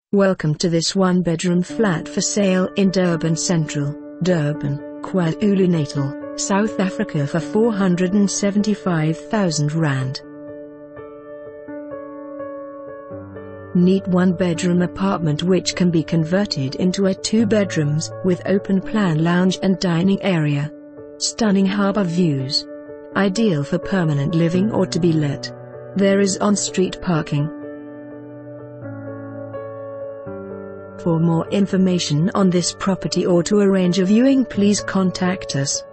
Welcome to this one-bedroom flat for sale in Durban Central, Durban, KwaZulu Natal, South Africa for R475,000. Neat one-bedroom apartment which can be converted into a 2 bedrooms, with open-plan lounge and dining area. Stunning harbour views. Ideal for permanent living or to be let. There is on-street parking. For more information on this property or to arrange a viewing, please contact us.